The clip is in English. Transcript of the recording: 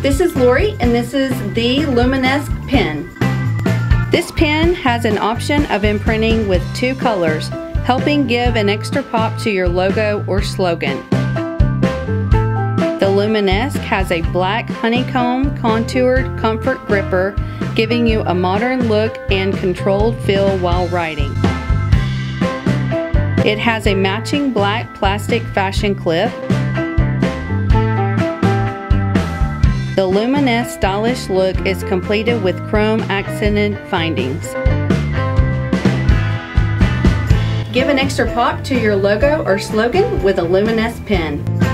This is Lori, and this is the Luminesque Pen. This pen has an option of imprinting with 2 colors, helping give an extra pop to your logo or slogan. The Luminesque has a black honeycomb contoured comfort gripper, giving you a modern look and controlled feel while writing. It has a matching black plastic fashion clip. The Luminesque stylish look is completed with chrome accented findings. Give an extra pop to your logo or slogan with a Luminesque pen.